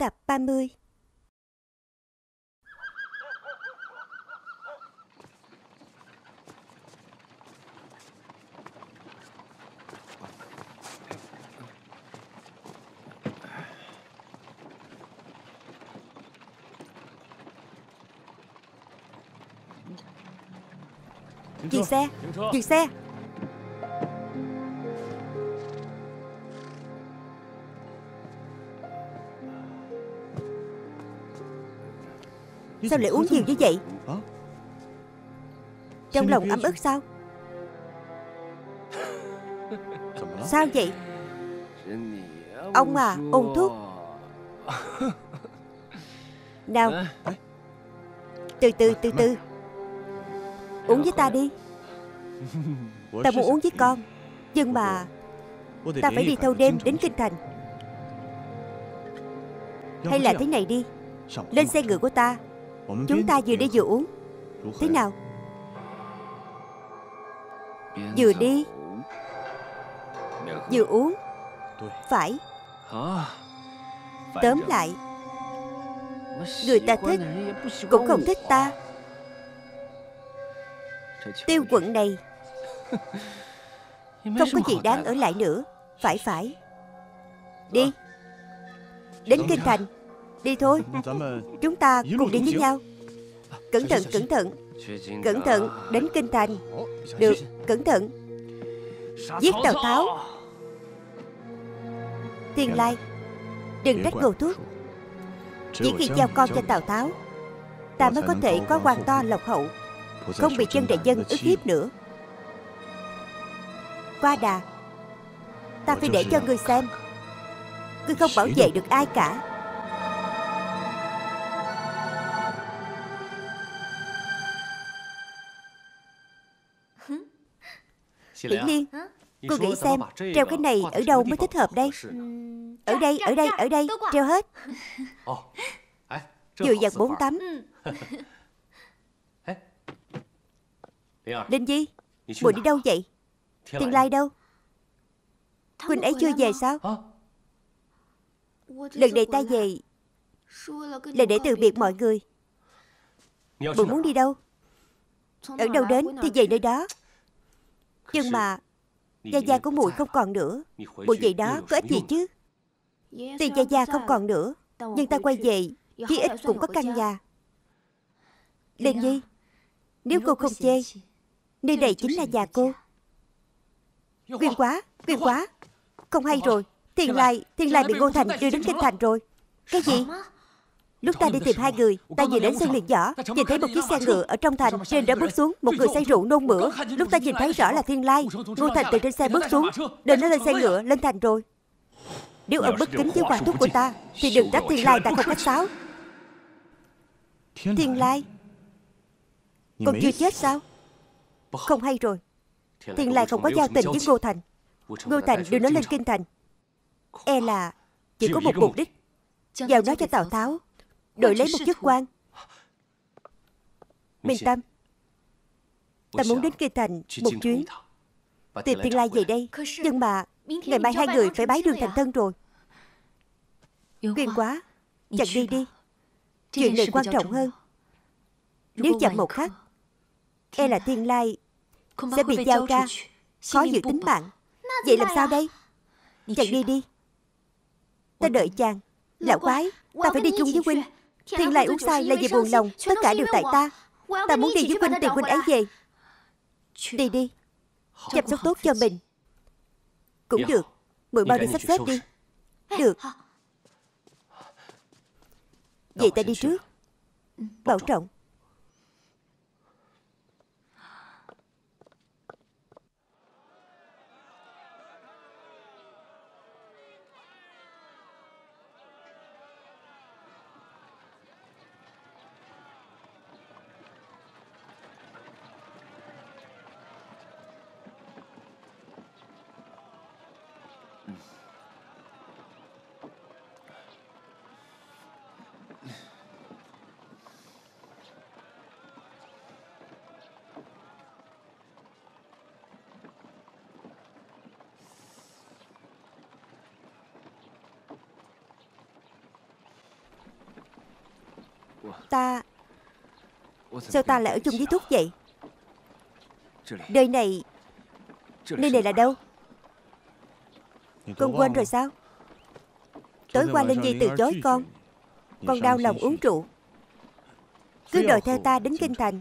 Tập 30. Dừng xe, dừng xe. Sao lại uống nhiều như vậy? Trong lòng ấm ức sao? Sao vậy? Ông à, ôn thuốc. Nào, từ từ. Uống với ta đi. Ta muốn uống với con, nhưng mà ta phải đi thâu đêm đến Kinh Thành. Hay là thế này đi, lên xe ngựa của ta, chúng ta vừa đi vừa uống. Thế nào? Vừa đi vừa uống. Phải. Tóm lại, người ta thích cũng không thích ta. Tiêu quận này không có gì đáng ở lại nữa. Phải. Đi. Đến Kinh Thành. Đi thôi. Chúng ta cùng đi với nhau. Cẩn thận. Đến Kinh Thành. Được, cẩn thận. Giết Tào Tháo. Thiên Lai, đừng trách Ngô Thúc. Chỉ khi giao con cho Tào Tháo, ta mới có thể có quan to lộc hậu, không bị chân đại dân ức hiếp nữa. Qua đà, ta phải để cho ngươi xem, ngươi không bảo vệ được ai cả. Hiển Nhiên, cô nghĩ xem treo cái này ở đâu mới thích hợp đây? Ở đây, treo hết. Vừa giặt 4 tấm. Linh Di, muội đi đâu vậy? Thiên Lai đâu? Huynh ấy chưa về sao? Lần này ta về là để từ biệt mọi người. Muội muốn đi đâu? Ở đâu đến thì về nơi đó. Nhưng mà gia gia của muội không còn nữa. Muội về đó có ích gì chứ? Tuy gia gia không còn nữa, nhưng ta quay về chí ít cũng có căn nhà. Linh Nhi, nếu cô không chê, nơi này chính là nhà cô. Quyên quá. Không hay rồi. Thiên Lai bị Ngô Thành đưa đến Kinh Thành rồi. Cái gì? Lúc ta đi tìm hai người, ta vừa đến sân luyện võ, nhìn thấy một chiếc xe ngựa ở trong thành. Trên đó bước xuống một người say rượu nôn mửa. Lúc ta nhìn thấy rõ là Thiên Lai. Ngô Thành từ trên xe bước xuống, đưa nó lên xe ngựa lên thành rồi. Nếu ông bất kính với hoàng thúc của ta, thì đừng trách Thiên Lai ta không khách sáo. Thiên Lai, còn chưa chết sao? Không hay rồi. Thiên Lai không có giao tình với Ngô Thành. Ngô Thành đưa nó lên Kinh Thành, e là chỉ có một mục đích: giao nó cho Tào Tháo, đổi lấy một chức quan. Minh Tâm, ta muốn đến Kinh Thành một chuyến, tìm Thiên Lai về đây. Nhưng mà ngày mai hai người phải bái đường thành thân rồi. Quyên quá, chàng đi đi. Chuyện này quan trọng hơn. Nếu chậm một khắc, e là Thiên Lai sẽ bị giao ra, khó giữ tính mạng. Vậy làm sao đây? Chàng đi đi. Ta đợi chàng. Lão quái, ta phải đi chung với huynh. Thiên Lai uống say là vì buồn lòng, tất cả đều tại ta. Ta muốn đi với huynh tìm huynh ấy về. Đi đi, chăm sóc tốt cho mình. Cũng được, muội mau đi sắp xếp đi. Được. Vậy ta đi trước. Bảo trọng. Sao ta lại ở chung với Thúc vậy? Nơi này là đâu? Con quên rồi sao? Tối qua Linh Nhi từ chối con đau lòng uống rượu, cứ đòi theo ta đến kinh thành.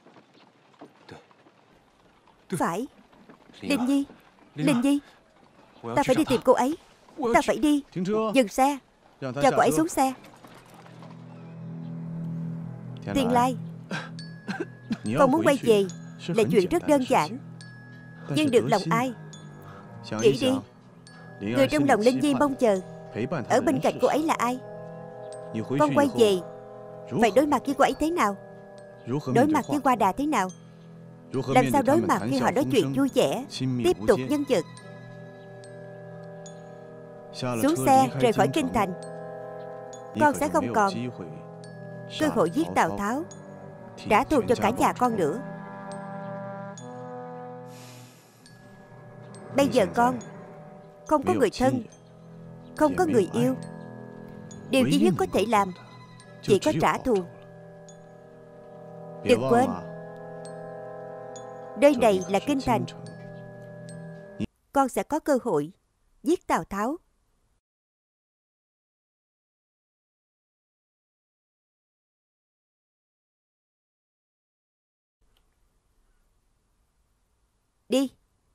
Phải. Linh Nhi, ta phải đi tìm cô ấy. Ta phải đi. Dừng xe, cho cô ấy xuống xe. Thiên Lai, con muốn quay về là chuyện rất đơn giản, nhưng được lòng ai? Nghĩ đi, người trong lòng Linh Nhi mong chờ ở bên cạnh cô ấy là ai? Con quay về phải đối mặt với cô ấy thế nào? Đối mặt với Hoa Đà thế nào? Làm sao đối mặt khi họ nói chuyện vui vẻ, tiếp tục nhân vật? Xuống xe rời khỏi kinh thành, con sẽ không còn cơ hội giết Tào Tháo, trả thù cho cả nhà con nữa. Bây giờ con không có người thân, không có người yêu. Điều duy nhất có thể làm chỉ có trả thù. Đừng quên, nơi này là kinh thành. Con sẽ có cơ hội giết Tào Tháo. Đi.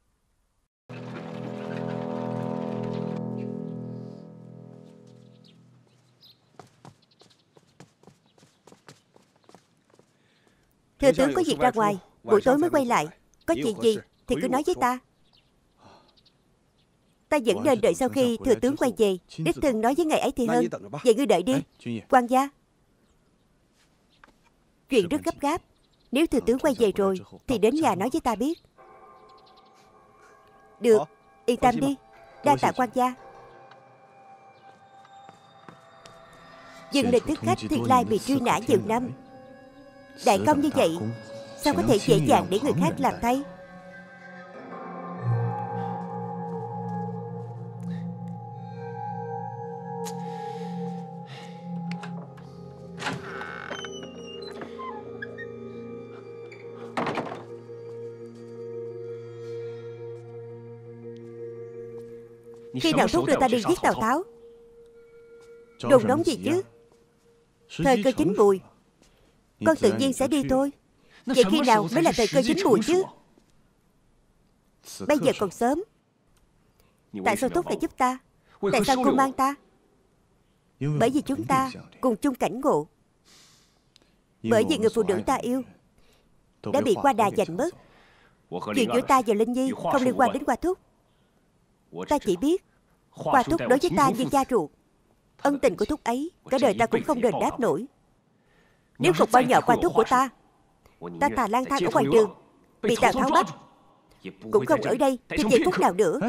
Thừa tướng có việc ra ngoài, buổi tối mới quay lại. Có chuyện gì thì cứ nói với ta. Ta vẫn nên đợi sau khi thừa tướng quay về, đích thân nói với ngài ấy thì hơn. Vậy ngươi đợi đi. Quan gia, chuyện rất gấp gáp. Nếu thừa tướng quay về rồi thì đến nhà nói với ta biết. Được, yên tâm đi. Đa tạ quan gia. Dừng lịch thức khách Thiên Lai bị truy nã nhiều năm. Đại công như vậy sao có thể dễ dàng để người khác làm thay? Khi nào Thúc đưa ta đi giết Tào Tháo? Đồn nóng gì chứ? Thời cơ chín mùi, con tự nhiên sẽ đi thôi. Vậy khi nào mới là thời cơ chín mùi chứ? Bây giờ còn sớm. Tại sao Thúc lại giúp ta? Tại sao cô mang ta? Bởi vì chúng ta cùng chung cảnh ngộ. Bởi vì người phụ nữ ta yêu đã bị Hoa Đà giành mất. Chuyện giữa ta và Linh Nhi không liên quan đến Hoa Thúc. Ta chỉ biết Hoa Thúc đối với ta như cha ruột. Ân tình của Thúc ấy cả đời ta cũng không đền đáp nổi. Nếu không bao nhỏ Hoa Thúc của ta thà lang thang ở ngoài đường, bị Tào Tháo bắt, cũng không ở đây thêm giây phút nào nữa.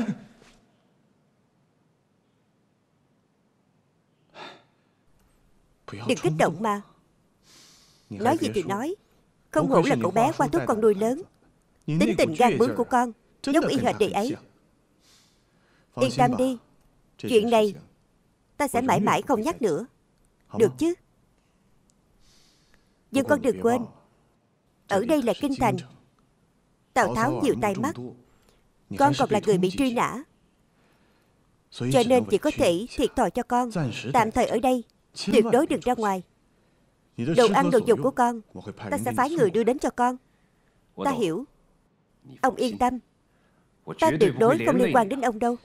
Đừng kích động mà. Nói gì thì nói, không hổ là cậu bé Hoa Thúc con nuôi lớn. Tính tình gan bướng của con giống y hệt đệ ấy. Yên tâm đi, chuyện này ta sẽ mãi mãi không nhắc nữa. Được chứ? Nhưng con đừng quên, ở đây là kinh thành. Tào Tháo nhiều tai mắt, con còn là người bị truy nã, cho nên chỉ có thể thiệt thòi cho con. Tạm thời ở đây, tuyệt đối đừng ra ngoài. Đồ ăn đồ dùng của con ta sẽ phái người đưa đến cho con. Ta hiểu. Ông yên tâm, ta tuyệt đối không liên quan đến ông đâu.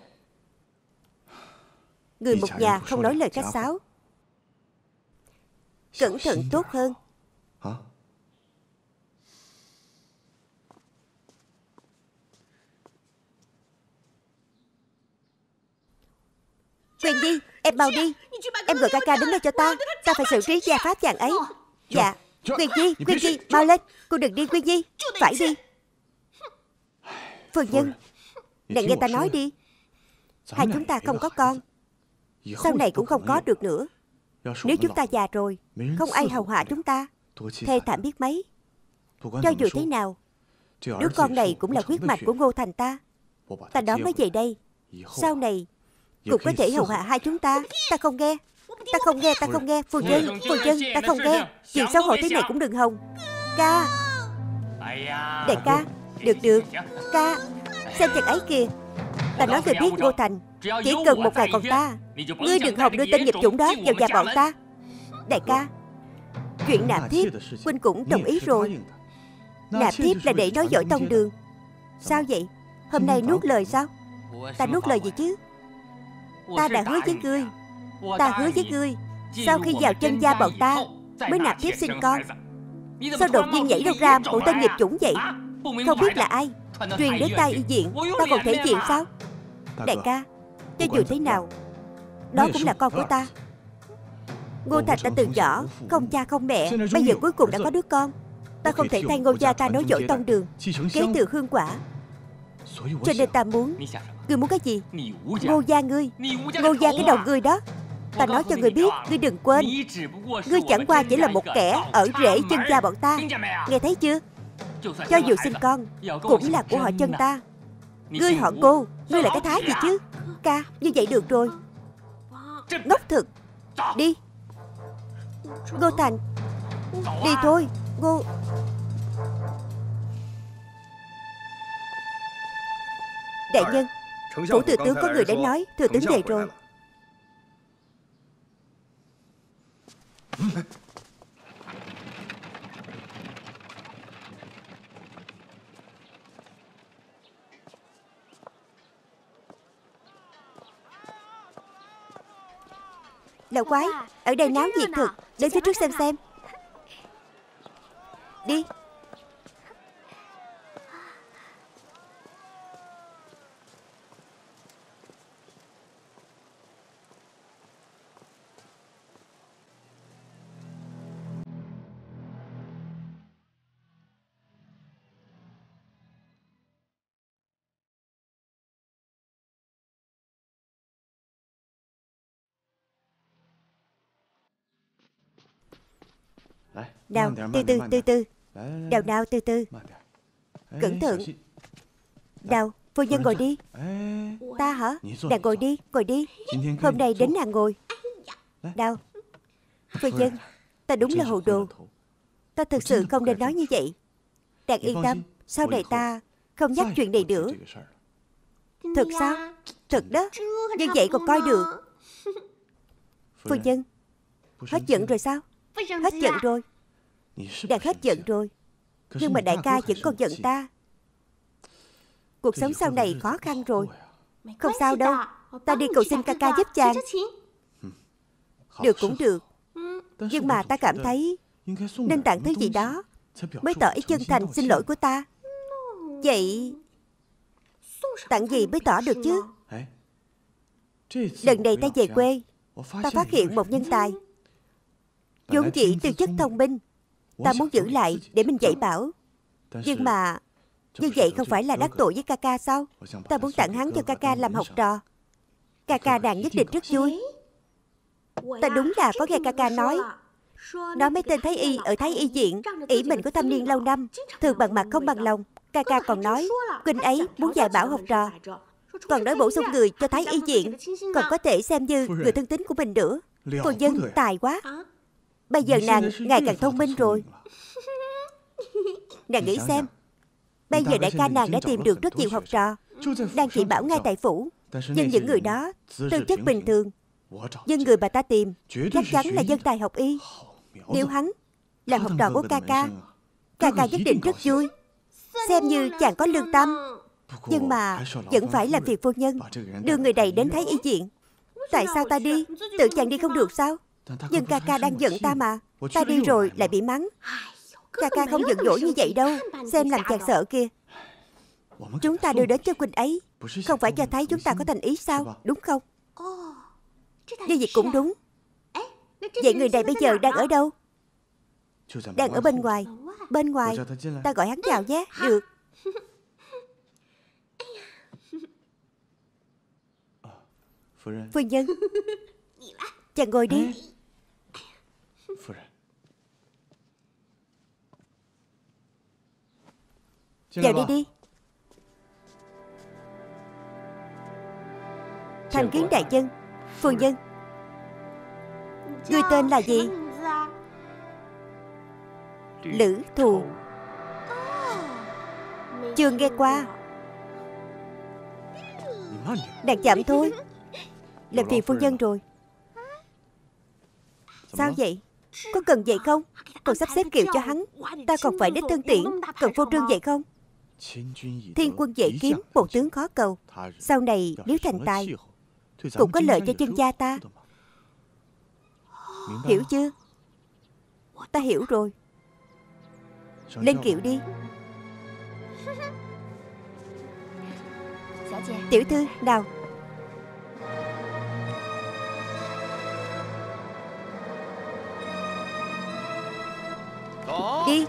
Người một nhà không nói lời khách sáo, cẩn thận tốt hơn. Quyền Nhi, em mau đi. Em gọi ca ca đến đây cho ta. Ta phải xử trí gia pháp chàng ấy. Dạ. Quyền Nhi, mau lên. Cô đừng đi Quyền Nhi. Phải đi. Phu nhân, nàng nghe ta nói đi. Hai chúng ta không có con, sau này cũng không có được nữa. Nếu chúng ta già rồi, không ai hầu hạ chúng ta, thê thảm biết mấy. Cho dù thế nào, đứa con này cũng là huyết mạch của Ngô Thành ta. Ta đón nó về đây, sau này cũng có thể hầu hạ hai chúng ta. Ta không nghe. Ta không nghe, ta không nghe. Phu nhân, ta không nghe. Chuyện xấu hổ thế này cũng đừng hòng. Ca. Đại ca. Được. Ca. Xem chàng ấy kìa. Ta nói người biết Ngô Thành. Chỉ cần một ngày còn ta. Ngươi đừng hòng đưa tên nghiệp chủng đó vào nhà bọn ta. Đại ca, chuyện nạp thiếp huynh cũng đồng ý rồi. Nạp thiếp là để nói dõi tông đường. Sao vậy? Hôm nay nuốt lời sao? Ta nuốt lời gì chứ? Ta đã hứa với ngươi. Ta hứa với ngươi, sau khi vào chân gia bọn ta mới nạp thiếp sinh con. Sao đột nhiên nhảy đâu ra một tên nghiệp chủng vậy? Không biết là ai truyền đến tai y viện. Ta còn thể diện sao? Đại ca, cho dù thế nào, đó cũng là con của ta. Ngô Thành ta từ nhỏ không cha không mẹ, bây giờ cuối cùng đã có đứa con. Ta không thể thay Ngô gia ta nối dõi tông đường, kế thừa hương quả. Cho nên ta muốn. Ngươi muốn cái gì? Ngô gia ngươi. Ngô gia cái đầu ngươi đó. Ta nói cho ngươi biết, ngươi đừng quên, ngươi chẳng qua chỉ là một kẻ ở rễ chân gia bọn ta. Nghe thấy chưa? Cho dù sinh con cũng là của họ chân ta. Ngươi họ Ngô, ngươi là cái thái gì chứ? Ca, như vậy được rồi. Ngốc thực. Đi. Ngô Thành, đi thôi. Ngô. Đại nhân, phủ thừa tướng có người đến nói thừa tướng về rồi. Lão quái, ở đây náo nhiệt thực. Đến phía trước xem. Đi. Nào, từ từ. Nào, từ từ. Cẩn thận. Nào, phu nhân ngồi đi. Ta hả? Nàng ngồi đi. Hôm nay đến nàng ngồi. Nào, phu nhân, ta đúng là hồ đồ. Ta thực sự không nên nói như vậy. Nàng yên tâm, sau này ta không nhắc chuyện này nữa. Thật sao? Thật đó. Như vậy còn coi được. Phu nhân, hết giận rồi sao? Hết giận rồi. Đang hết giận rồi. Nhưng mà đại ca vẫn còn giận ta. Cuộc sống sau này khó khăn rồi. Không sao đâu. Ta đi cầu xin ca ca giúp chàng. Được cũng được. Nhưng mà ta cảm thấy nên tặng thứ gì đó mới tỏ ý chân thành xin lỗi của ta. Vậy tặng gì mới tỏ được chứ? Lần này ta về quê, ta phát hiện một nhân tài vốn dĩ tư chất thông minh. Ta muốn giữ lại để mình dạy bảo. Nhưng mà như vậy không phải là đắc tội với ca ca sao? Ta muốn tặng hắn cho ca ca làm học trò. Ca ca nàng nhất định rất vui. Ta đúng là có nghe ca ca nói mấy tên thái y ở thái y viện ỷ mình có thâm niên lâu năm, thường bằng mặt không bằng lòng. Ca ca còn nói huynh ấy muốn dạy bảo học trò, còn nói bổ sung người cho thái y viện, còn có thể xem như người thân tín của mình nữa. Cô dân tài quá. Bây giờ nàng ngày càng thông minh rồi. Nàng nghĩ xem, bây giờ đại ca nàng đã tìm được rất nhiều học trò, đang chỉ bảo ngay tại phủ. Nhưng những người đó tư chất bình thường. Nhưng người mà ta tìm chắc chắn là dân tài học y. Nếu hắn là học trò của ca ca, ca ca nhất định rất vui, xem như chàng có lương tâm. Nhưng mà vẫn phải làm phiền phu nhân đưa người này đến thái y viện. Tại sao ta đi, tự chàng đi không được sao? Nhưng ca ca đang giận ta mà. Ta đi rồi lại bị mắng. Ca ca không giận dỗi như vậy đâu. Xem làm chàng sợ kìa. Chúng ta đưa đến cho huynh ấy, không phải cho thấy chúng ta có thành ý sao? Đúng không? Như vậy cũng đúng. Vậy người này bây giờ đang ở đâu? Đang ở bên ngoài. Bên ngoài. Ta gọi hắn vào nhé. Được. Phu nhân, chàng ngồi đi. Vào đi đi. Tham kiến đại nhân. Phu nhân, Ngươi tên là gì? Lữ Thù. Chưa nghe qua. Đang chậm thôi. Làm phiền phu nhân rồi. Sao vậy? Có cần vậy không? Còn sắp xếp kiệu cho hắn. Ta còn phải đích thân tiễn. Cần phô trương vậy không? Thiên quân dễ kiếm, một tướng khó cầu. Sau này nếu thành tài cũng có lợi cho chân gia ta. Hiểu chưa? Ta hiểu rồi. Lên kiệu đi. Tiểu thư, nào. Đi.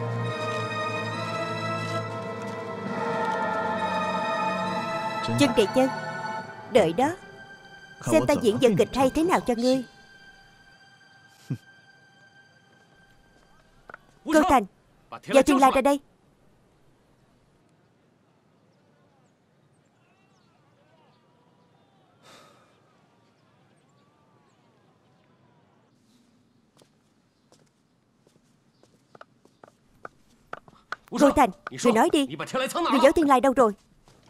Chân Đại Nhân, đợi đó. Xem ta diễn vở kịch hay thế nào cho ngươi. Câu Thành, giao Thiên Lai ra đây. Câu Thành, ngươi nói đi. Ngươi giấu Thiên Lai đâu rồi?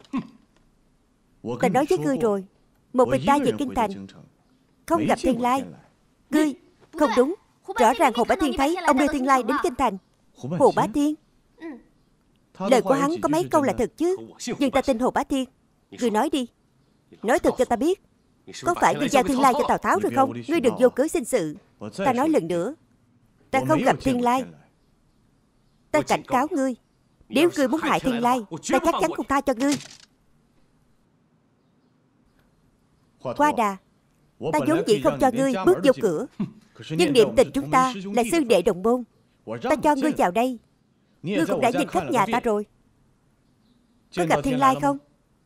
Ta nói với ngươi rồi, một mình ta về kinh thành, không gặp Thiên Lai. Ngươi, không đúng. Rõ ràng Hồ Bá Thiên thấy ông đưa Thiên Lai đến kinh thành. Hồ Bá Thiên? Lời của hắn có mấy câu là thật chứ. Nhưng ta tin Hồ Bá Thiên. Ngươi nói đi. Nói thật cho ta biết. Có phải ngươi giao Thiên Lai cho Tào Tháo rồi không? Ngươi đừng vô cớ sinh sự. Ta nói lần nữa, ta không gặp Thiên Lai. Ta cảnh cáo ngươi, nếu ngươi muốn hại Thiên Lai, ta chắc chắn không tha cho ngươi. Qua Đà, ta vốn dĩ không cho ngươi bước vô cửa, nhưng niệm tình chúng ta là sư đệ đồng môn. Ta cho ngươi vào đây. Ngươi cũng đã nhìn khắp nhà ta rồi. Có gặp Thiên Lai không?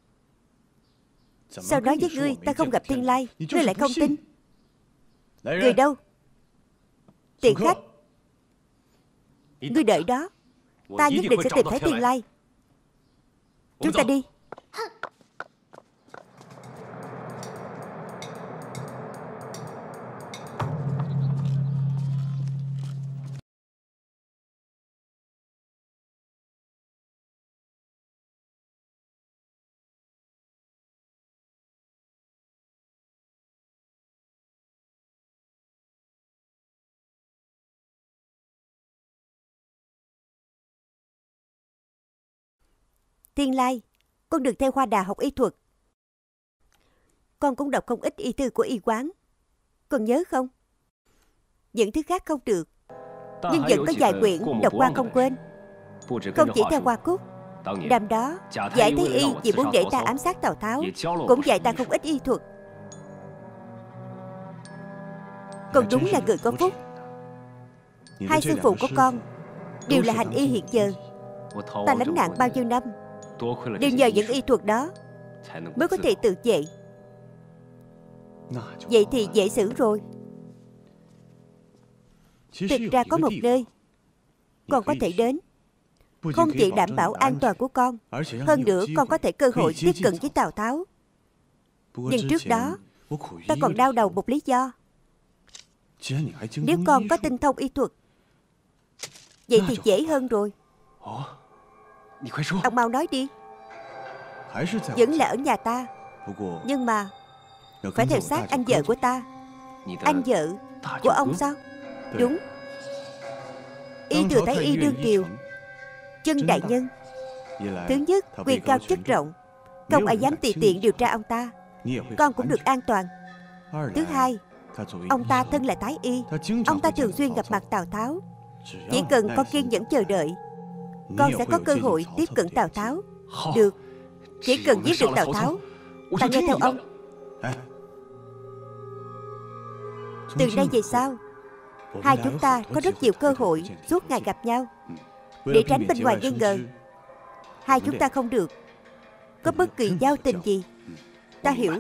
Sao nói với ngươi ta không gặp Thiên Lai, ngươi lại không tin? Người đâu? Tiện khách. Ngươi đợi đó. Ta nhất định sẽ tìm thấy Thiên Lai. Chúng ta đi. Thiên Lai, con được theo Hoa Đà học y thuật. Con cũng đọc không ít y thư của y quán. Con nhớ không? Những thứ khác không được, nhưng vẫn có vài quyển đọc qua không quên. Không chỉ theo Hoa Cúc, năm đó Giải Thái Y vì muốn để ta ám sát Tào Tháo, cũng dạy ta không ít y thuật. Con đúng là người có phúc. Hai sư phụ của con đều là hành y hiện giờ. Ta lánh nạn bao nhiêu năm đều nhờ những y thuật đó mới có thể tự vệ. Vậy thì dễ xử rồi. Thực ra có một nơi con có thể đến, không chỉ đảm bảo an toàn của con, hơn nữa con có thể cơ hội tiếp cận với Tào Tháo. Nhưng trước đó ta còn đau đầu một lý do. Nếu con có tinh thông y thuật, vậy thì dễ hơn rồi. Ông mau nói đi. Vẫn là ở nhà ta, nhưng mà phải theo sát anh vợ của ta. Anh vợ của ông sao? Đúng. Y Thừa Thái Y đương triều, Chân đại nhân. Thứ nhất, quyền cao chức rộng, không ai dám tùy tiện điều tra ông ta. Con cũng được an toàn. Thứ hai, ông ta thân là Thái Y, ông ta thường xuyên gặp mặt Tào Tháo. Chỉ cần con kiên nhẫn chờ đợi, con sẽ có cơ hội tiếp cận Tào Tháo. Được. Chỉ cần giết được Tào Tháo, ta nghe theo ông. Từ nay về sau, hai chúng ta có rất nhiều cơ hội suốt ngày gặp nhau. Để tránh bên ngoài nghi ngờ, hai chúng ta không được có bất kỳ giao tình gì. Ta hiểu.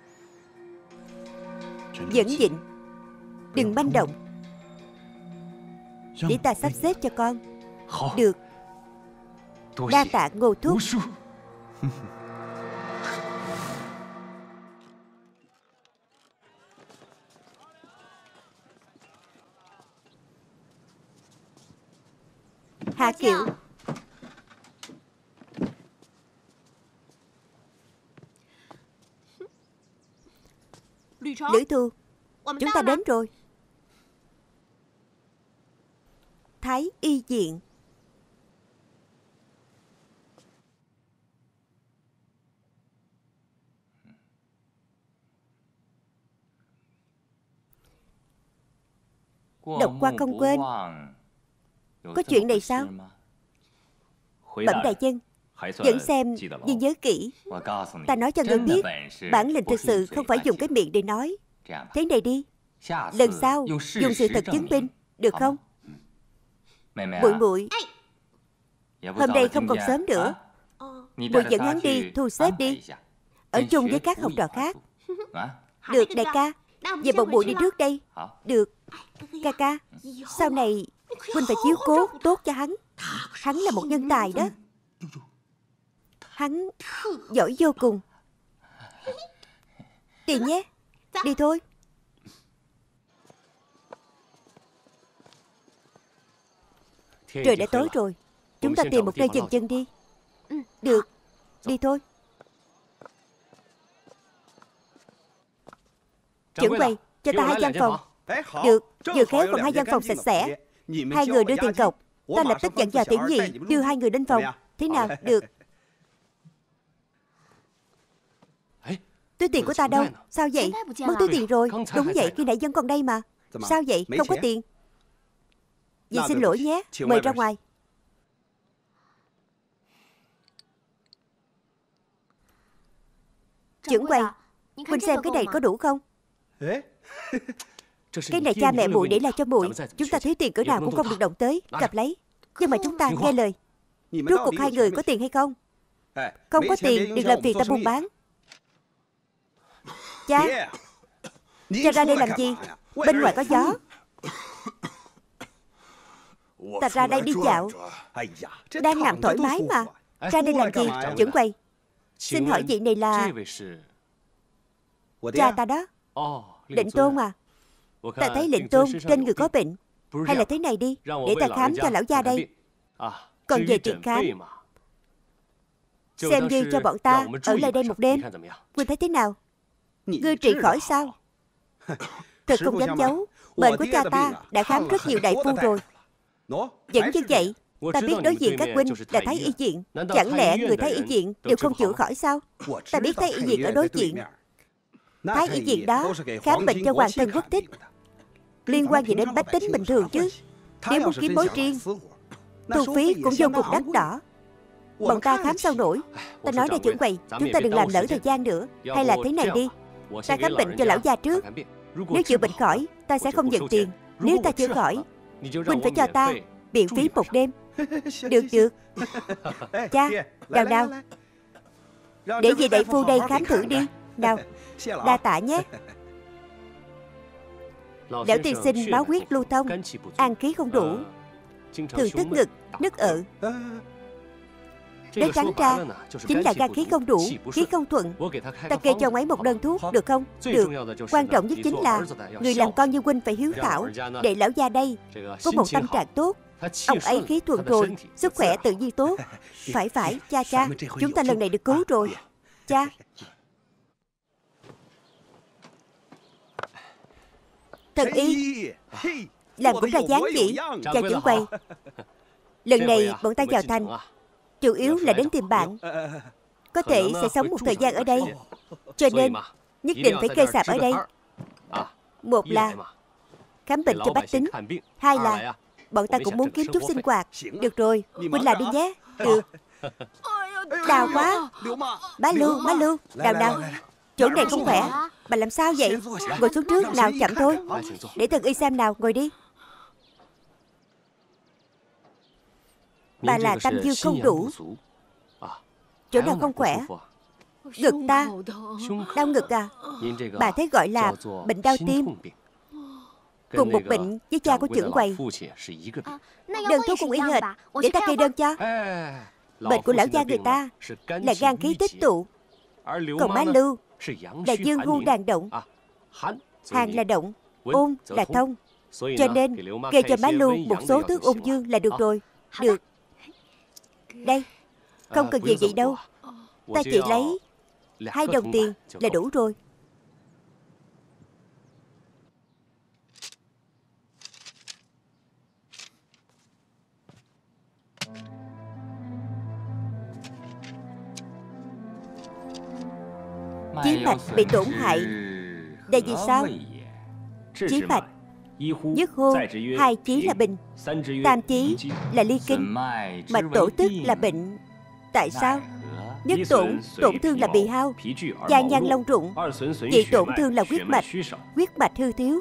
Nhẫn nhịn, đừng manh động, để ta sắp xếp cho con. Được. Đa tạ Ngô thúc. Hạ Kiệu. Lữ Thu, chúng ta đến rồi. Thái y viện. Độc qua không quên. Có chuyện này sao? Bẩm đại nhân, vẫn xem nhưng nhớ kỹ. Ta nói cho ngươi biết, bản lĩnh thực sự không phải dùng cái miệng để nói. Thế này đi, lần sau dùng sự thật chứng minh, được không? Muội muội, hôm nay không còn sớm nữa, muội dẫn hắn đi thu xếp đi, ở chung với các học trò khác. Được đại ca, về bọn muội đi trước đây. Được. Ca ca, sau này huynh phải chiếu cố tốt cho hắn. Hắn là một nhân tài đó. Hắn giỏi vô cùng. Đi nhé. Đi thôi. Trời đã tối rồi, chúng ta tìm một nơi dừng chân đi. Được. Đi thôi. Trưởng quầy, cho ta 2 gian phòng. Được, vừa khéo còn 2 gian phòng sạch sẽ. 2 người đưa tiền cọc, ta lập tức dặn dò tiểu nhị đưa 2 người đến phòng. Thế nào? Được. Túi tiền của ta đâu? Sao vậy? Mất túi tiền rồi. Đúng vậy, khi nãy vẫn còn đây mà. Sao vậy? Không có tiền. Vậy xin lỗi nhé, mời ra ngoài. Trưởng quầy, huynh xem cái này có đủ không? Cái này cha mẹ muội để lại cho muội. Chúng ta thiếu tiền cỡ nào cũng không được động tới. Cầm lấy. Nhưng mà chúng ta nghe lời. Rốt cuộc 2 người có tiền hay không? Không có tiền, đừng làm việc ta buôn bán. Cha, cha ra đây làm gì? Bên ngoài có gió. Ta ra đây đi dạo. Đang nằm thoải mái mà. Ra đây làm gì? Trưởng quầy, xin hỏi vị này là cha ta đó. Lệnh Tôn à? Ta thấy Lệnh Tôn trên người có bệnh. Hay là thế này đi, để ta khám cho lão gia đây. Còn về tiền khám, xem như cho bọn ta ở lại đây một đêm. Huynh thấy thế nào? Ngươi trị khỏi sao? Thật không dám giấu, bệnh của cha ta đã khám rất nhiều đại phu rồi. Vẫn như vậy, ta biết đối diện các huynh là Thái y viện. Chẳng lẽ người Thái y viện đều không chữa khỏi sao? Ta biết Thái y viện ở đối diện. Thái y viện đó khám bệnh cho hoàng thân quốc thích, liên quan gì đến bách tính bình thường chứ? Nếu muốn kiếm mối riêng, thu phí cũng vô cùng đắt đỏ. Bọn ta khám sao nổi. Ta nói đây trưởng quầy, chúng ta đừng làm lỡ thời gian nữa. Hay là thế này đi, ta khám bệnh cho lão gia trước. Nếu chữa bệnh khỏi, ta sẽ không nhận tiền. Nếu ta chữa khỏi, huynh phải cho ta miễn phí một đêm. Được được. Cha, nào để về đại phu đây khám thử đi. Nào, đa tạ nhé. Lão tiên sinh máu huyết lưu thông, an khí không đủ, thường tức ngực, nức ợ. Nói trắng ra chính là gan khí không đủ, khí không thuận. Ta kê cho ông ấy một đơn thuốc được không? Được. Quan trọng nhất chính là người làm con như huynh phải hiếu thảo, để lão gia đây có một tâm trạng tốt. Ông ấy khí thuận rồi, sức khỏe tự nhiên tốt. Phải, cha, chúng ta lần này được cứu rồi. Cha. Thần y làm cũng là dáng chỉ. Chào trưởng quầy. Lần này bọn ta vào thành chủ yếu là đến tìm bạn. Có thể sẽ sống một thời gian ở đây, cho nên nhất định phải kê sạp ở đây. Một là khám bệnh cho bách tính, 2 là bọn ta cũng muốn kiếm chút sinh hoạt. Được rồi, huynh làm đi nhé. Được. Đau quá. Bá Lưu, nào. Chỗ này không khỏe. Bà làm sao vậy? Ngồi xuống trước nào, chậm thôi. Để thần y xem nào, ngồi đi. Bà là tâm dương không đủ. Chỗ nào không khỏe? Ngực ta. Đau ngực à? Bà thấy gọi là bệnh đau tim. Cùng một bệnh với cha của trưởng quầy. Đơn thuốc cũng y hệt. Để ta kê đơn cho. Bệnh của lão gia người ta là gan khí tích tụ. Còn Bá Lưu là dương hu đàn động. Hàn là động, ôn là thông. Cho nên kê cho Bá Lưu một số thuốc ôn dương là được rồi. Được. Đây, không cần nhiều vậy đâu. Ta chỉ lấy 2 đồng tiền là đủ rồi. Chí mạch bị tổn hại là vì sao? Chí mạch, nhất hôn, 2 chí là bình, tam chí là ly kinh, mạch tổ tức là bệnh. Tại sao? Nhất tổn thương là bị hao, da nhăn lông rụng. Nhị tổn thương là huyết mạch hư thiếu.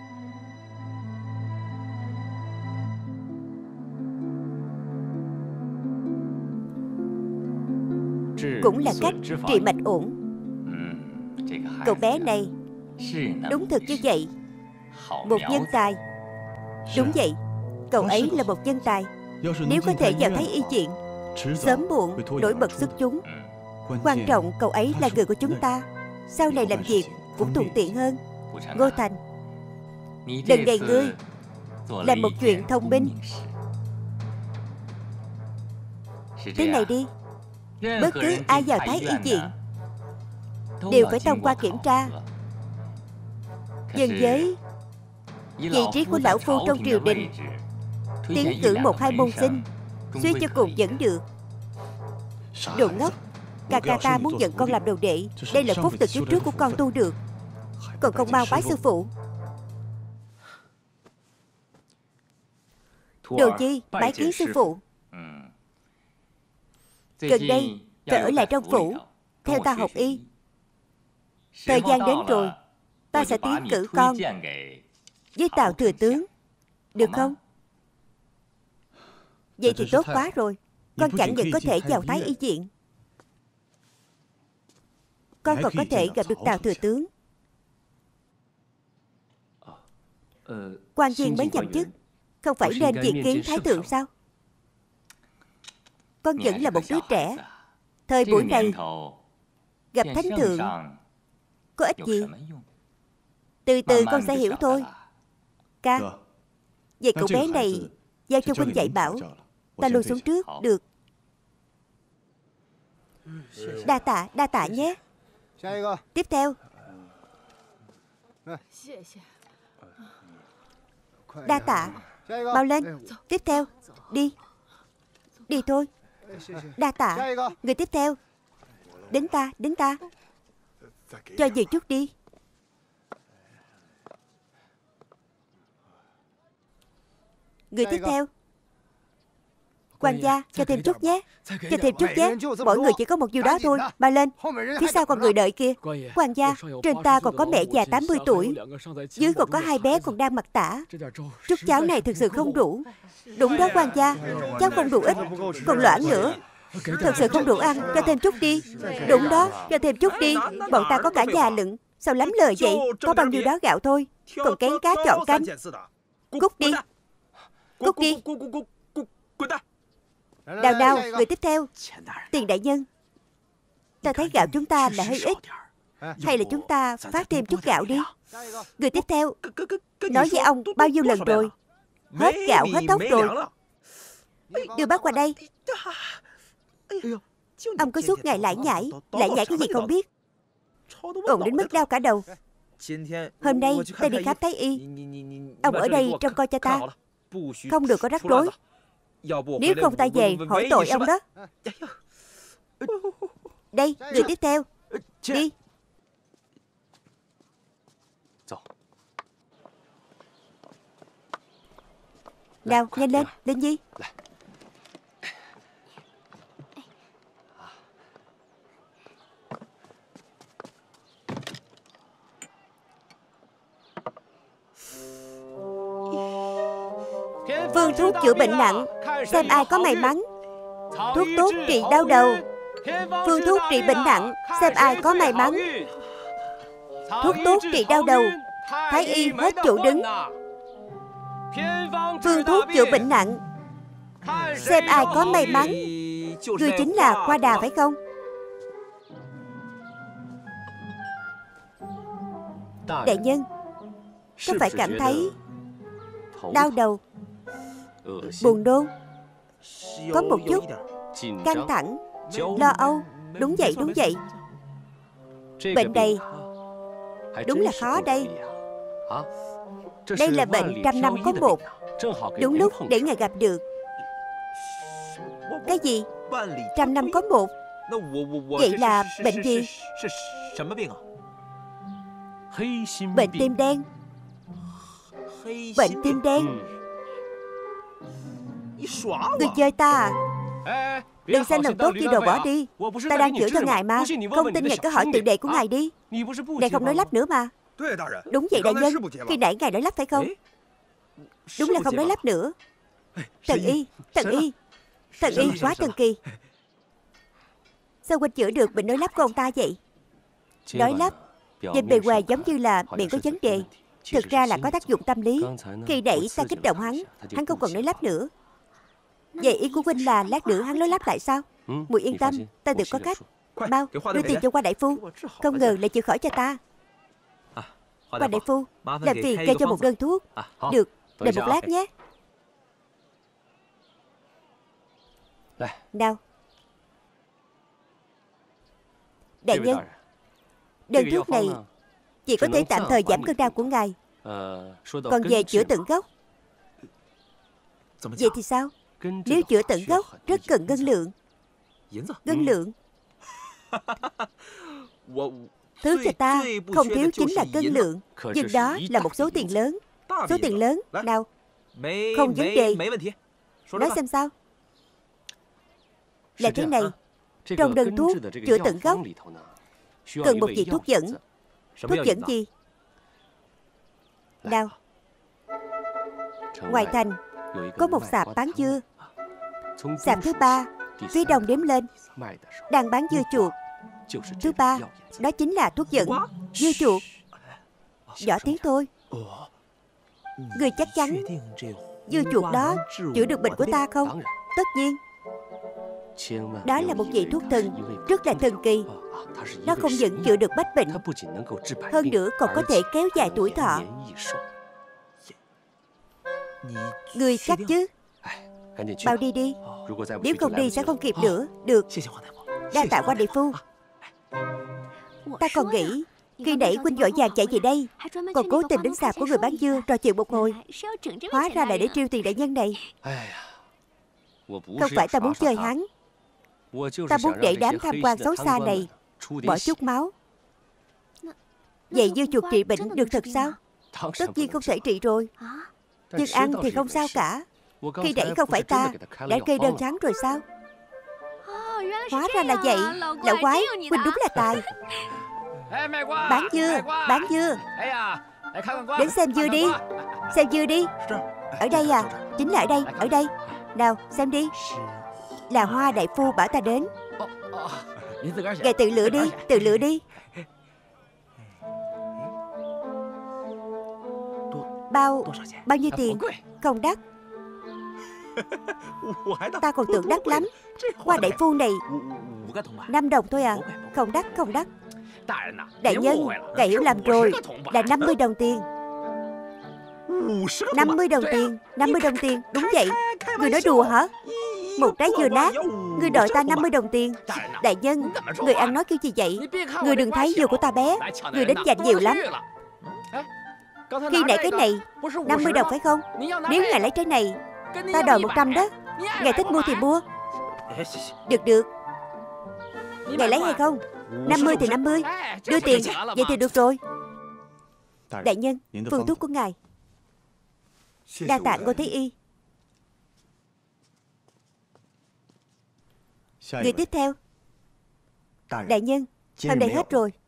Cũng là cách trị mạch ổn. Cậu bé này đúng thực như vậy, một nhân tài. Đúng vậy, cậu ấy là một nhân tài. Nếu có thể vào Thái Y viện, sớm muộn nổi bật xuất chúng. Quan trọng cậu ấy là người của chúng ta, sau này làm việc cũng thuận tiện hơn. Ngô Thành, lần này ngươi làm một chuyện thông minh. Thế này đi, bất cứ ai vào Thái Y viện đều phải thông qua kiểm tra. Nhân với vị trí của lão phu trong triều đình, tiến cử 1-2 môn sinh, suy cho cùng vẫn được. Đồ ngốc, ca ca ta muốn nhận con làm đồ đệ. Đây là phúc từ kiếp trước của con tu được, còn không mau bái sư phụ. Đồ Nhi bái kiến sư phụ. Gần đây phải ở lại trong phủ, theo ta học y. Thời gian đến rồi, ta sẽ tiến cử con với Tào thừa tướng, được không? Vậy thì tốt quá rồi. Con chẳng những có thể vào Thái Y viện, con còn có thể gặp được Tào thừa tướng. Quan viên mới nhậm chức, không phải nên diện kiến Thái thượng sao? Con vẫn là một đứa trẻ. Thời buổi này gặp Thánh thượng có ích gì? Từ từ con sẽ hiểu thôi. Ca, vậy cậu bé này giao cho huynh dạy bảo. Ta lui xuống trước. Được. Đa tạ nhé. Tiếp theo. Đa tạ. Mau lên. Tiếp theo. Đi. Đi thôi. Đa tạ. Người tiếp theo. Đến ta. Cho nhiều chút đi. Người tiếp theo. Quan gia, cho thêm chút nhé. Cho thêm chút nhé. Mỗi người chỉ có một nhiêu đó thôi. Ba lên. Phía sau còn người đợi kia. Quan gia, trên ta còn có mẹ già 80 tuổi, dưới còn có 2 bé còn đang mặc tả. Chút cháo này thực sự không đủ. Đúng đó quan gia, cháo không đủ ít, còn loãng nữa. Thật sự không đủ ăn, cho thêm chút đi. Đúng đó, cho thêm chút đi. Bọn ta có cả già lựng, sao lắm lời vậy? Có bao nhiêu đó gạo thôi, còn kén cá chọn canh. Cút đi. Cút đi. Đào, người tiếp theo. Tiền đại nhân, ta thấy gạo chúng ta là hơi ít, hay là chúng ta phát thêm chút gạo đi. Người tiếp theo. Nói với ông bao nhiêu lần rồi, hết gạo hết tóc rồi. Đưa bác qua đây. Ông cứ suốt ngày lải nhải cái gì không biết, ồn đến mức đau cả đầu. Hôm nay ta đi khám Thái Y, ông ở đây trông coi cho ta, không được có rắc rối. Nếu không ta về hỏi tội ông đó. Đây, người tiếp theo. Đi. Nào, nhanh lên, Linh Nhi. Phương thuốc chữa bệnh nặng, xem ai có may mắn. Thuốc tốt trị đau đầu. Phương thuốc trị bệnh nặng, xem ai có may mắn. Thuốc tốt trị đau đầu, Thái Y hết chỗ đứng. Phương thuốc chữa bệnh nặng, xem ai có may mắn. Ngươi chính là Qua Đà phải không? Đại nhân, có phải cảm thấy đau đầu, buồn nôn? Có một chút. căng thẳng, lo âu. Đúng vậy, đúng vậy. Bệnh này đúng là khó đây. Đây là bệnh trăm năm có một. Đúng lúc để ngài gặp được. Cái gì? Trăm năm có một? Vậy là bệnh gì? Bệnh tim đen. Bệnh tim đen. Người chơi ta à? Đừng xem lòng tốt như đồ bỏ đi. Ta đang chữa cho ngài mà. Không tin ngài cứ hỏi tự đệ của ngài đi. Ngài không nói lắp nữa mà. Đúng vậy đại nhân. Khi nãy ngài nói lắp phải không? Đúng là không nói lắp nữa. Thần y, thần y, thần y quá thần kỳ. Sao huynh chữa được bệnh nói lắp của ông ta vậy? Nói lắp nhìn bề ngoài giống như là miệng có vấn đề, thực ra là có tác dụng tâm lý. Khi nãy ta kích động hắn, hắn không còn nói lắp nữa. Vậy ý của huynh là lát nữa hắn nói lắp lại sao? Muội yên tâm, ta tự có cách. Mau đưa tiền cho Qua đại phu. Không ngờ lại chữa khỏi cho ta. Qua đại phu, làm phiền kê cho một đơn thuốc. Được, đợi một lát nhé. Nào. Đại nhân, đơn thuốc này chỉ có thể tạm thời giảm cơn đau của ngài. Còn về chữa tận gốc, vậy thì sao? Nếu chữa tận gốc rất cần ngân lượng. Ngân lượng? Thứ cho ta không thiếu chính là ngân lượng. Nhưng đó là một số tiền lớn. Số tiền lớn, nào. Không vấn đề. Nói xem sao. Là thế này. Trong đơn thuốc chữa tận gốc cần một vị thuốc dẫn. Thuốc dẫn gì? Nào. Ngoài thành có một sạp bán dưa. Sạp thứ 3 phía đông đếm lên đang bán dưa chuột. Thứ 3 đó chính là thuốc dẫn. Dưa chuột. Nhỏ tiếng thôi. Người chắc chắn dưa chuột đó chữa được bệnh của ta không? Tất nhiên. Đó là một vị thuốc thần rất là thần kỳ. Nó không những chữa được bách bệnh, hơn nữa còn có thể kéo dài tuổi thọ. Người chắc chứ? Bao đi đi. Nếu không đi sẽ không kịp nữa. Được. Đa tạ Quan đại phu. Ta còn nghĩ khi nãy huynh vội vàng chạy về đây, còn cố tình đến sạp của người bán dưa trò chuyện một hồi. Hóa ra là để trêu tiền đại nhân này. Không phải ta muốn chơi hắn. Ta muốn để đám tham quan xấu xa này bỏ chút máu. Vậy dưa chuột trị bệnh được thật sao? Tất nhiên không thể trị rồi. Nhưng ăn thì không sao cả. Khi nãy không phải ta đã kê đơn trắng rồi sao? Hóa ra là vậy. Lão quái, huynh đúng là tài. Bán dưa, bán dưa. Đến xem dưa đi. Xem dưa đi. Ở đây à? Chính là ở đây, ở đây. Nào, xem đi. Là Hoa đại phu bảo ta đến. Ngài tự lựa đi, tự lựa đi. Bao nhiêu tiền? Không đắt. Ta còn tưởng đắt lắm. Hoa đại phu này 5 đồng thôi à? Không đắt, không đắt. Đại nhân, ngài hiểu lầm rồi. Là 50 đồng tiền. 50 đồng tiền, 50 đồng tiền. Đúng vậy. Người nói đùa hả? Một trái dưa nát, người đòi ta 50 đồng tiền. Đại nhân, người ăn nói kiểu gì vậy? Người đừng thấy dưa của ta bé. Người đến giành nhiều lắm. Khi nãy cái này 50 đồng phải không? Nếu ngài lấy trái này, ta đòi 100 đó. Ngài thích mua thì mua. Được được. Ngài lấy hay không? 50 thì 50. Đưa tiền, vậy thì được rồi. Đại nhân, phương thuốc của ngài. Đa tạ Ngô Thế Y. Người tiếp theo. Đại nhân, hôm nay hết rồi.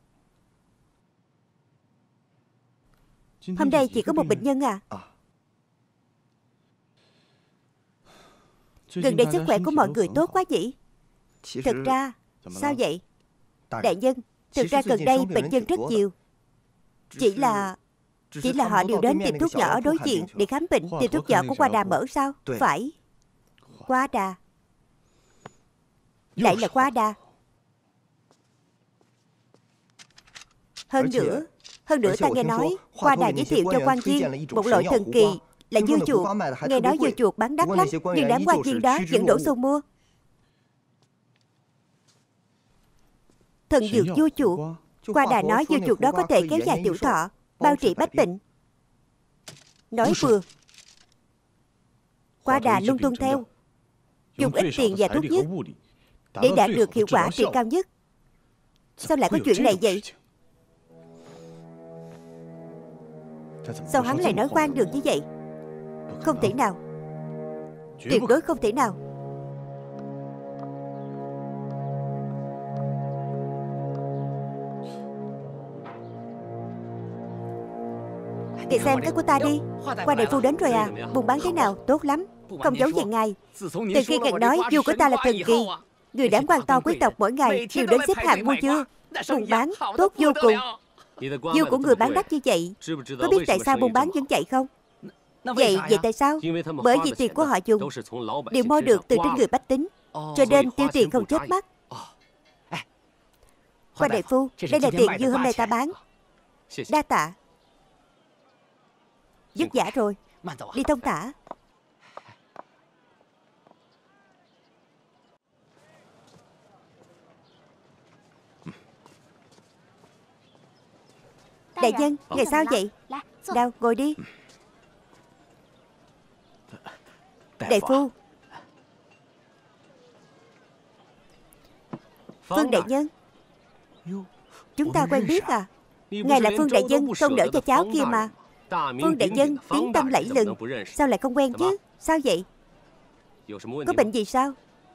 Hôm nay chỉ có một bệnh nhân à? Gần đây sức khỏe của mọi người tốt quá nhỉ? Thật ra, sao vậy? Đại nhân, thực ra gần đây bệnh nhân rất nhiều. Chỉ là họ đều đến tiệm thuốc nhỏ ở đối diện để khám bệnh. Tiệm thuốc nhỏ của Qua Đà mở sao? Phải. Qua Đà. Lại là Qua Đà. Hơn nữa ta nghe nói Qua Đà giới thiệu cho quan viên một loại thần kỳ là dưa chuột. Nghe nói dưa chuột bán đắt lắm, nhưng đám quan viên đó vẫn đổ xô mua. Thần dược vua chuột. Qua Đà nói vua chuột đó có thể kéo dài tuổi thọ, bao trị bách bệnh. Nói vừa. Qua Đà luôn tuân theo, dùng ít tiền và thuốc nhất để đạt được hiệu quả trị cao nhất. Sao lại có chuyện này vậy? Sao hắn lại nói khoan được như vậy? Không thể nào. Tuyệt đối không thể nào. Kìa xem cái của ta đi. Qua đại phu đến rồi à? Buôn bán thế nào? Tốt lắm. Không giấu về ngài. Từ khi ngài nói vua của ta là thần kỳ, người đám quan to quý tộc mỗi ngày đều đến xếp hạng mua dưa. Buôn bán tốt vô cùng. Dưa của người bán đắt như vậy, có biết tại sao buôn bán vẫn chạy không? Vậy tại sao? Bởi vì tiền của họ dùng đều mua được từ trên người bách tính, cho nên tiêu tiền không chết mắt. Qua đại phu, đây là tiền dưa hôm nay ta bán. Đa tạ. Vất vả rồi, đi thông thả. Đại nhân, ngày sao vậy? Đâu, ngồi đi. Đại phu. Phương đại nhân. Chúng ta quen biết à? Ngài là Phương đại nhân không đỡ cho cháu kia mà. Phương đại nhân tiếng tăm lẫy lừng, sao lại không quen chứ? Sao vậy? Có bệnh gì sao?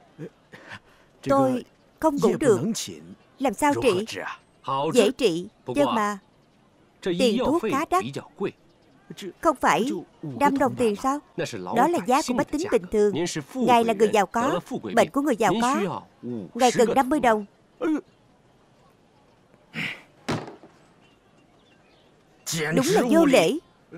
Tôi không ngủ được. Làm sao trị? Dễ trị, nhưng mà tiền thuốc khá đắt. Không phải 5 đồng tiền sao? Đó là giá của bách tính bình thường. Ngài là người giàu có, bệnh của người giàu có. Ngài cần 50 đồng. Đúng là vô lễ.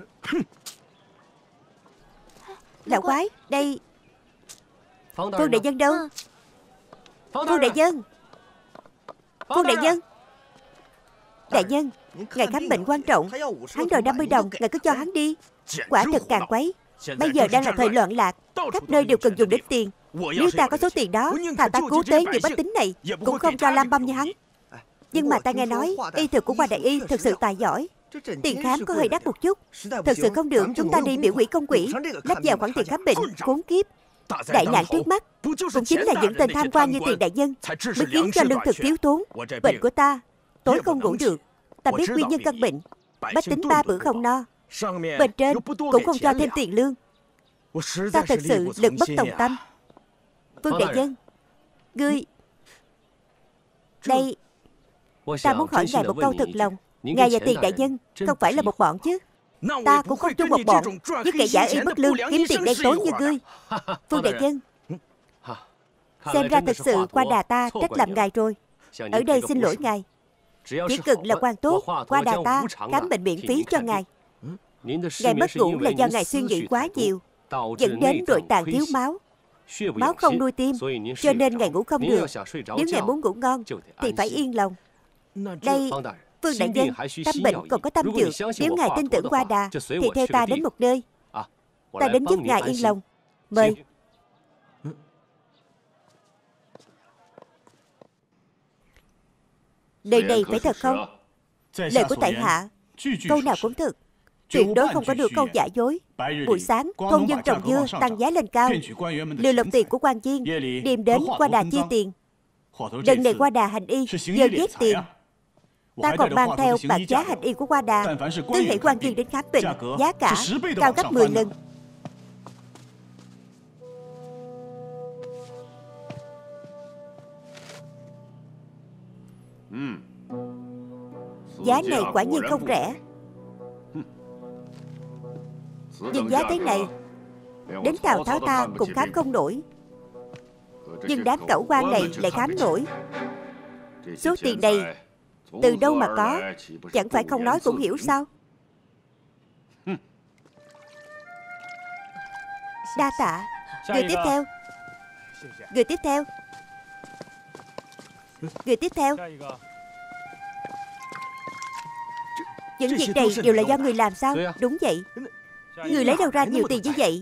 Lão quái, đây. Phương đại nhân đâu? Phương đại nhân. Phương đại nhân. Đại nhân, ngài khám bệnh quan trọng, hắn đòi 50 đồng, ngài cứ cho hắn đi. Quả thật càng quấy. Bây giờ đang là thời loạn lạc, khắp nơi đều cần dùng đến tiền. Nếu ta có số tiền đó, thà ta cứu tế những bách tính này, cũng không cho lam băm như hắn. Nhưng mà ta nghe nói y thuật của Qua đại y thật sự tài giỏi. Tiền khám có hơi đắt một chút. Thật sự không được, chúng ta đi biểu quỹ công quỹ, lắp vào khoản tiền khám bệnh khốn kiếp. Đại nạn trước mắt cũng chính là những tên tham quan như tiền đại nhân mới khiến cho lương thực thiếu thốn. Bệnh của ta tối không ngủ được. Ta biết nguyên nhân căn bệnh. Bách tính 3 bữa không no, bên trên cũng không cho thêm tiền lương. Ta thật sự lực bất tòng tâm. Phương đại nhân, ngươi đây, ta muốn hỏi ngài một câu thật lòng. Ngài và tiền đại nhân không phải là một bọn chứ? Ta cũng không chung một bọn với kẻ giả y bất lương kiếm tiền đen tối như ngươi. Phương đại nhân, xem ra thật sự Qua Đà ta trách làm ngài rồi. Ở đây xin lỗi ngài. Chỉ cần là quan tốt, Qua Đà ta khám bệnh miễn phí cho ngài. Ngài mất ngủ là do ngài suy nghĩ quá nhiều, dẫn đến nội tạng thiếu máu, máu không nuôi tim, cho nên ngài ngủ không được. Nếu ngài muốn ngủ ngon thì phải yên lòng. Đây, Phương đại nhân, tâm bệnh còn có tâm dược. Nếu ngài tin tưởng Qua Đà thì theo ta đến một nơi. Ta đến giúp ngài yên lòng. Mời. Đời này phải thật không? Lời của tại hạ câu nào cũng thật, tuyệt đối không có được câu giả dối. Buổi sáng thôn dân trồng dưa tăng giá lên cao, lừa lọc tiền của quan viên, đem đến Qua Đà chia tiền. Lần này Qua Đà hành y dơ dét tiền. Ta còn mang theo bảng giá hành y của Qua Đà. Cứ hễ quan viên đến khám bệnh, giá cả cao gấp 10 lần. Giá này quả nhiên không rẻ. Nhưng giá thế này, đến Tào Tháo ta cũng khám không nổi. Nhưng đám cẩu quan này lại khám nổi. Số tiền này từ đâu mà có? Chẳng phải không nói cũng hiểu sao? Đa tạ. Người tiếp theo. Người tiếp theo. Người tiếp theo. Những việc này đều là do người làm sao? Đúng vậy. Người lấy đâu ra nhiều tiền như vậy?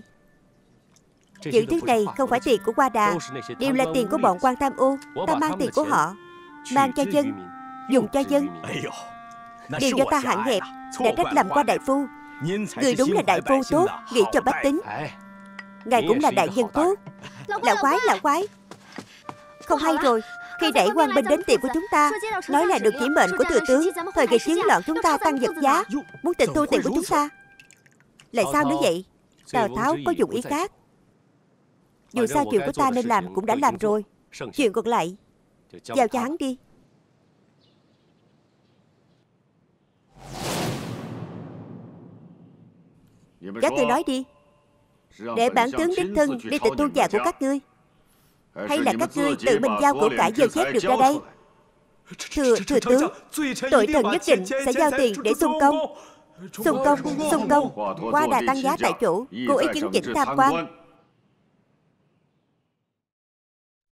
Những thứ này không phải tiền của Qua Đà, đều là tiền của bọn quan tham ô. Ta mang tiền của họ. mang cho dân, dùng cho dân. Đều do ta hạn hẹp, đã trách lầm qua đại phu. Người đúng là đại phu tốt, nghĩ cho bách tính. Ngài cũng là đại nhân tốt. Lão quái, không hay rồi. Khi đẩy quan binh đến tiệm của chúng ta, nói là được chỉ mệnh của thừa tướng, thời kỳ chiến loạn chúng ta tăng vật giá, muốn tịch thu tiền của chúng ta. Lại sao nữa vậy? Tào Tháo có dụng ý khác. Dù sao chuyện của ta nên làm cũng đã làm rồi. Chuyện còn lại giao cho hắn đi. Các ngươi nói đi. Để bản tướng đích thân đi tịch thu vàng của các ngươi, hay là các ngươi tự mình giao của cải dơ chép được ra đây? Thừa tướng, tội thần nhất định sẽ giao tiền để xung công. Xung công. Qua đà tăng giá tại chỗ, cố ý chứng chỉnh tam quan.